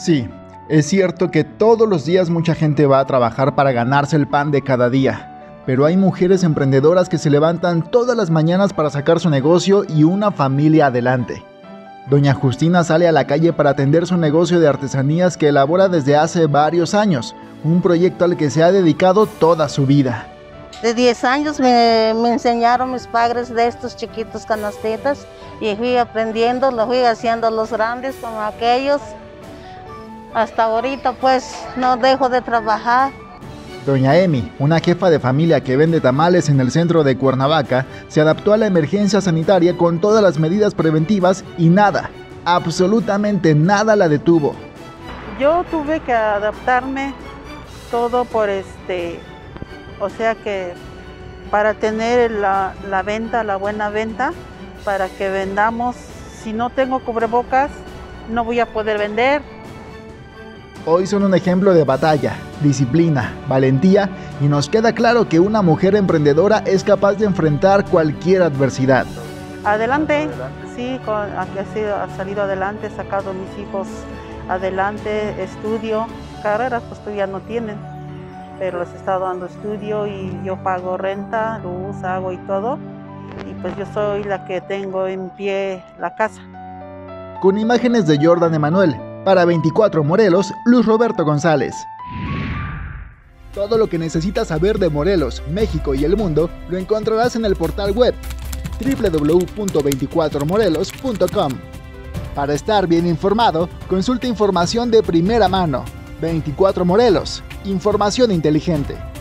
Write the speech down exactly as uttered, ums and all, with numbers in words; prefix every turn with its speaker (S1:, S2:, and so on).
S1: Sí, es cierto que todos los días mucha gente va a trabajar para ganarse el pan de cada día, pero hay mujeres emprendedoras que se levantan todas las mañanas para sacar su negocio y una familia adelante. Doña Justina sale a la calle para atender su negocio de artesanías que elabora desde hace varios años, un proyecto al que se ha dedicado toda su vida.
S2: De diez años me, me enseñaron mis padres de estos chiquitos canastitas y fui aprendiendo, lo fui haciendo los grandes como aquellos. Hasta ahorita pues no dejo de trabajar.
S1: Doña Emi, una jefa de familia que vende tamales en el centro de Cuernavaca, se adaptó a la emergencia sanitaria con todas las medidas preventivas y nada, absolutamente nada la detuvo.
S3: Yo tuve que adaptarme todo por este, o sea que para tener la, la venta, la buena venta, para que vendamos, si no tengo cubrebocas, no voy a poder vender.
S1: Hoy son un ejemplo de batalla, disciplina, valentía y nos queda claro que una mujer emprendedora es capaz de enfrentar cualquier adversidad.
S3: Adelante, sí, con, aquí ha, sido, ha salido adelante, he sacado a mis hijos adelante, estudio, carreras pues todavía no tienen, pero les he estado dando estudio y yo pago renta, luz, agua y todo, y pues yo soy la que tengo en pie la casa.
S1: Con imágenes de Jordan Emanuel, para veinticuatro Morelos, Luis Roberto González. Todo lo que necesitas saber de Morelos, México y el mundo lo encontrarás en el portal web doble u doble u doble u punto veinticuatro morelos punto com. Para estar bien informado, consulta información de primera mano. veinticuatro Morelos, información inteligente.